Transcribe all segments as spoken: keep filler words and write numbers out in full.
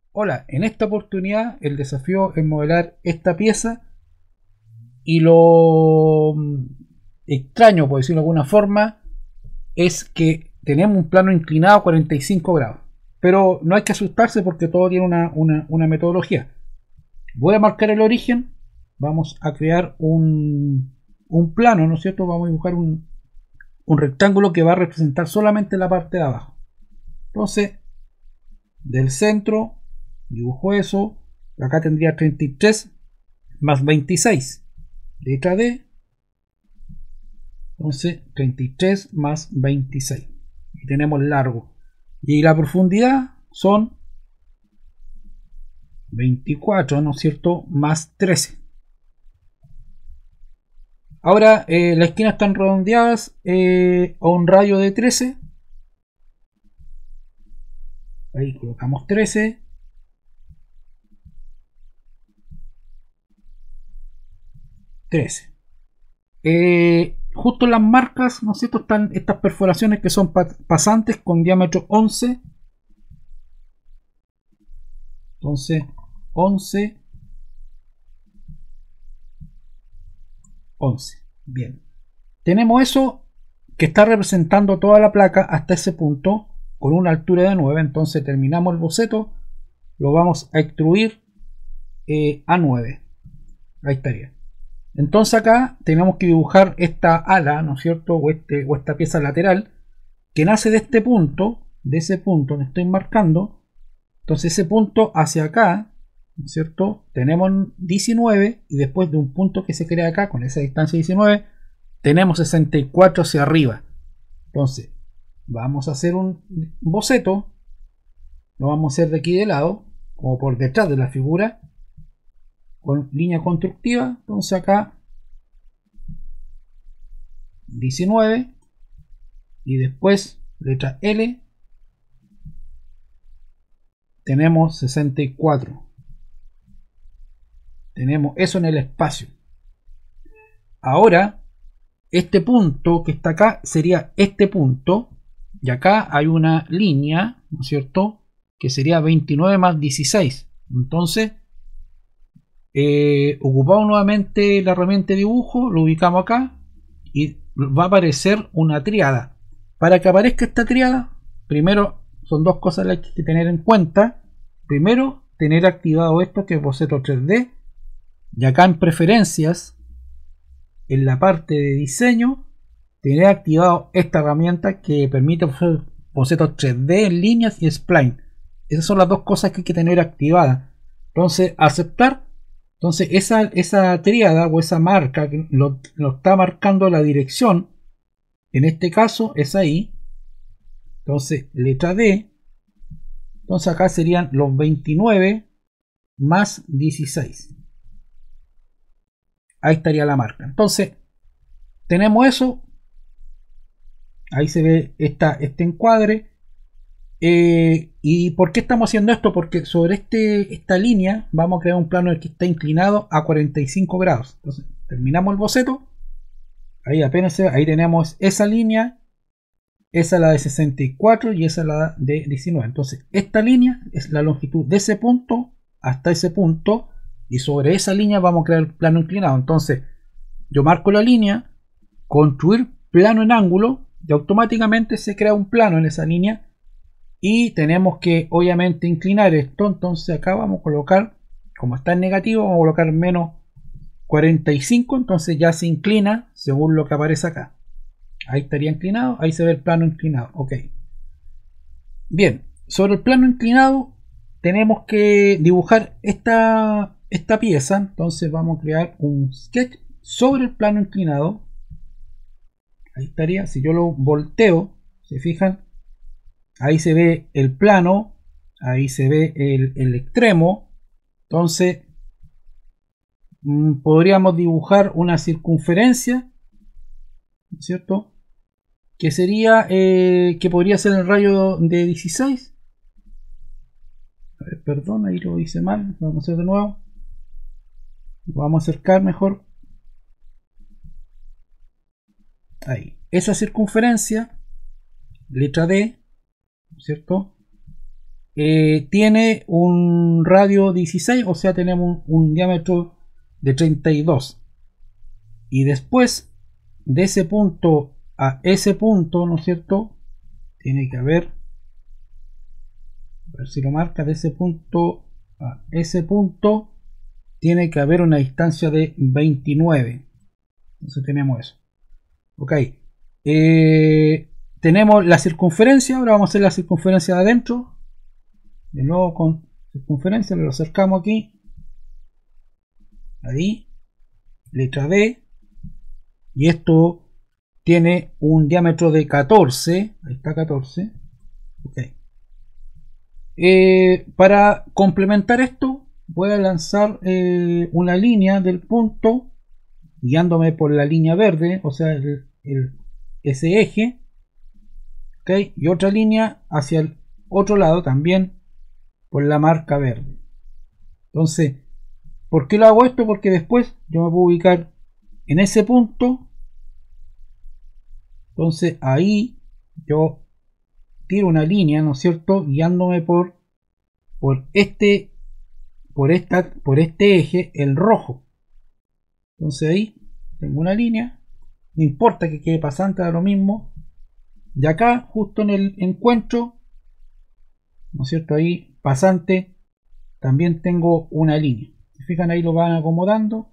Hola, en esta oportunidad el desafío es modelar esta pieza y lo mm, extraño, por decirlo de alguna forma, es que tenemos un plano inclinado a cuarenta y cinco grados. Pero no hay que asustarse porque todo tiene una, una, una metodología. Voy a marcar el origen, vamos a crear un, un plano, ¿no es cierto? Vamos a dibujar un, un rectángulo que va a representar solamente la parte de abajo. Entonces, del centro, dibujo eso. Acá tendría treinta y tres más veintiséis. Letra D. Entonces, treinta y tres más veintiséis. Y tenemos largo. Y la profundidad son veinticuatro, ¿no es cierto? Más trece. Ahora, eh, las esquinas están redondeadas eh, a un radio de trece. Ahí colocamos trece. trece. Eh, justo en las marcas, ¿no es cierto? Están estas perforaciones que son pa pasantes con diámetro once. Entonces, once, once. Bien. Tenemos eso que está representando toda la placa hasta ese punto con una altura de nueve. Entonces terminamos el boceto, lo vamos a extruir eh, a nueve. Ahí estaría. Entonces acá tenemos que dibujar esta ala, ¿no es cierto? O, este, o esta pieza lateral que nace de este punto, de ese punto que estoy marcando. Entonces ese punto hacia acá, ¿no es cierto? Tenemos diecinueve y después de un punto que se crea acá con esa distancia diecinueve, tenemos sesenta y cuatro hacia arriba. Entonces vamos a hacer un boceto, lo vamos a hacer de aquí de lado, como por detrás de la figura, con línea constructiva. Entonces acá diecinueve y después letra L tenemos sesenta y cuatro. Tenemos eso en el espacio. Ahora este punto que está acá sería este punto y acá hay una línea, ¿no es cierto?, que sería veintinueve más dieciséis. Entonces eh, ocupamos nuevamente la herramienta de dibujo, lo ubicamos acá y va a aparecer una tríada. Para que aparezca esta tríada, primero son dos cosas las que hay que tener en cuenta. Primero, tener activado esto que es boceto tres D, y acá en preferencias, en la parte de diseño, tener activado esta herramienta que permite hacer bocetos tres D en líneas y spline. Esas son las dos cosas que hay que tener activadas. Entonces, aceptar. Entonces, esa, esa tríada o esa marca que lo, lo está marcando la dirección, en este caso es ahí. Entonces, letra D. Entonces, acá serían los veintinueve más dieciséis. Ahí estaría la marca. Entonces, tenemos eso. Ahí se ve esta, este encuadre. Eh, ¿Y por qué estamos haciendo esto? Porque sobre este, esta línea vamos a crear un plano que está inclinado a cuarenta y cinco grados. Entonces, terminamos el boceto. Ahí apenas se ve, ahí tenemos esa línea. Esa es la de sesenta y cuatro y esa es la de diecinueve. Entonces, esta línea es la longitud de ese punto hasta ese punto. Y sobre esa línea vamos a crear el plano inclinado. Entonces, yo marco la línea, construir plano en ángulo, y automáticamente se crea un plano en esa línea. Y tenemos que obviamente inclinar esto. Entonces acá vamos a colocar, como está en negativo, vamos a colocar menos cuarenta y cinco. Entonces ya se inclina según lo que aparece acá. Ahí estaría inclinado, ahí se ve el plano inclinado. Ok. Bien, sobre el plano inclinado tenemos que dibujar esta, esta pieza. Entonces vamos a crear un sketch sobre el plano inclinado. Ahí estaría, si yo lo volteo, se fijan, ahí se ve el plano, ahí se ve el, el extremo. Entonces mmm, podríamos dibujar una circunferencia, ¿no es cierto?, que sería, eh, que podría ser el radio de dieciséis. A ver, perdón, ahí lo hice mal, vamos a hacer de nuevo. Vamos a acercar mejor. Ahí, esa circunferencia, letra D, ¿no es cierto?, eh, tiene un radio dieciséis, o sea, tenemos un, un diámetro de treinta y dos. Y después de ese punto a ese punto, ¿no es cierto? Tiene que haber, a ver si lo marca, de ese punto a ese punto, tiene que haber una distancia de veintinueve. Entonces tenemos eso. Ok. Eh, tenemos la circunferencia. Ahora vamos a hacer la circunferencia de adentro. De nuevo con circunferencia, lo acercamos aquí. Ahí. Letra D. Y esto tiene un diámetro de catorce. Ahí está catorce. Ok. Eh, para complementar esto, voy a lanzar eh, una línea del punto, guiándome por la línea verde, o sea, el, el, ese eje. Ok. Y otra línea hacia el otro lado también por la marca verde. Entonces, ¿por qué lo hago esto? Porque después yo me puedo ubicar en ese punto. Entonces ahí yo tiro una línea, ¿no es cierto? Guiándome por, por este por esta por este eje, el rojo. Entonces ahí tengo una línea. No importa que quede pasante, da lo mismo. Y acá, justo en el encuentro, ¿no es cierto? Ahí, pasante, también tengo una línea. Si fijan, ahí lo van acomodando.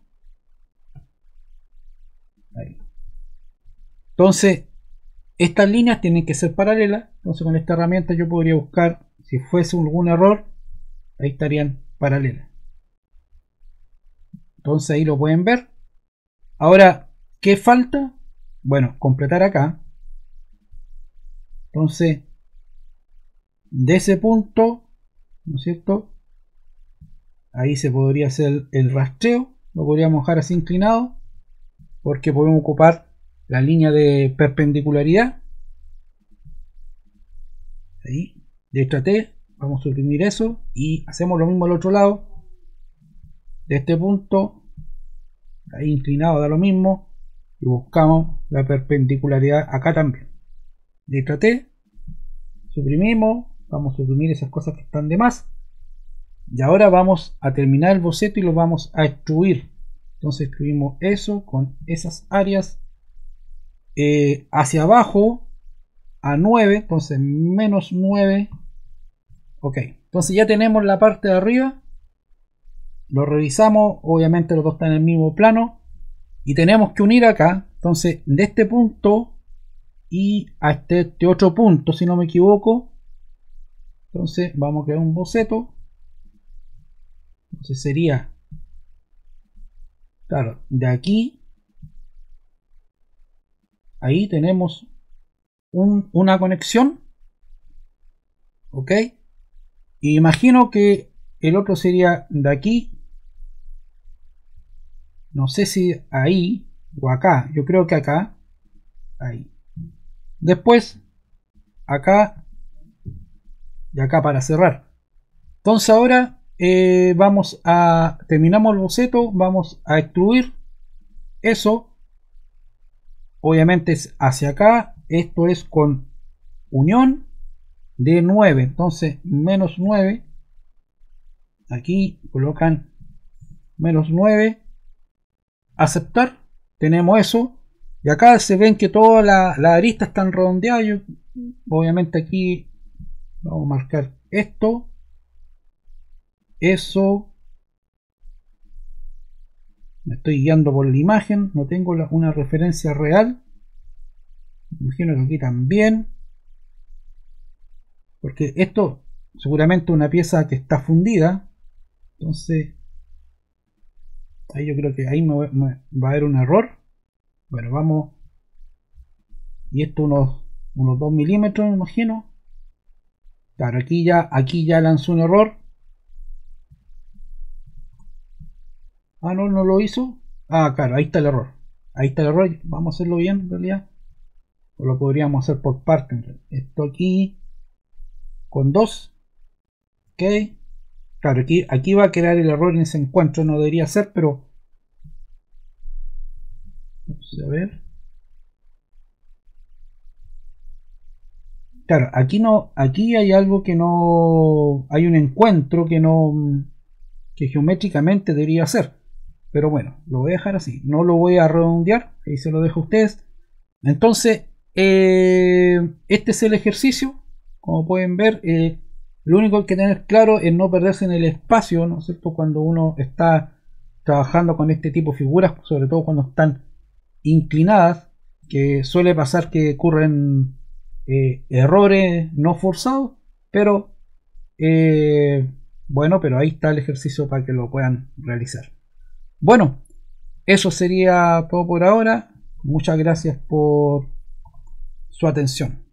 Ahí. Entonces, estas líneas tienen que ser paralelas. Entonces, con esta herramienta yo podría buscar, si fuese algún error, ahí estarían paralelas. Entonces, ahí lo pueden ver. Ahora, ¿qué falta? Bueno, completar acá. Entonces, de ese punto, ¿no es cierto? Ahí se podría hacer el rastreo. Lo podríamos dejar así inclinado, porque podemos ocupar la línea de perpendicularidad. Ahí, letra T, vamos a suprimir eso y hacemos lo mismo al otro lado. De este punto, ahí inclinado da lo mismo, y buscamos la perpendicularidad acá también. Letra T, suprimimos, vamos a suprimir esas cosas que están de más. Y ahora vamos a terminar el boceto y lo vamos a extruir. Entonces escribimos eso con esas áreas eh, hacia abajo a nueve, entonces menos nueve. Ok, entonces ya tenemos la parte de arriba. Lo revisamos, obviamente los dos están en el mismo plano. Y tenemos que unir acá, entonces de este punto y a este, este otro punto, si no me equivoco. Entonces vamos a crear un boceto. Entonces sería, claro, de aquí, ahí tenemos un, una conexión. Ok. Y imagino que el otro sería de aquí. No sé si ahí o acá. Yo creo que acá. Ahí. Después, acá y acá para cerrar. Entonces ahora eh, vamos a... Terminamos el boceto. Vamos a extruir eso. Obviamente es hacia acá. Esto es con unión de nueve. Entonces menos nueve. Aquí colocan menos nueve. Aceptar. Tenemos eso. Y acá se ven que todas las la aristas están redondeadas. Yo, obviamente aquí vamos a marcar esto. Eso. Me estoy guiando por la imagen. No tengo la, una referencia real. Me imagino que aquí también. Porque esto seguramente una pieza que está fundida. Entonces ahí yo creo que ahí me, me va a haber un error. Bueno, vamos. Y esto unos, unos dos milímetros, me imagino. Claro, aquí ya, aquí ya lanzó un error. Ah, no, no lo hizo. Ah, claro, ahí está el error. Ahí está el error. Vamos a hacerlo bien, en realidad. O lo podríamos hacer por partes. Esto aquí con dos. Ok. Claro, aquí, aquí va a quedar el error en ese encuentro. No debería ser, pero... Vamos a ver. Claro, aquí no, aquí hay algo que no, hay un encuentro que no, que geométricamente debería ser. Pero bueno, lo voy a dejar así. No lo voy a redondear, ahí se lo dejo a ustedes. Entonces, eh, este es el ejercicio. Como pueden ver, eh, lo único que hay que tener claro es no perderse en el espacio, ¿no es cierto? Cuando uno está trabajando con este tipo de figuras, sobre todo cuando están inclinadas, que suele pasar que ocurren eh, errores no forzados, pero eh, bueno, pero ahí está el ejercicio para que lo puedan realizar. Bueno, eso sería todo por ahora. Muchas gracias por su atención.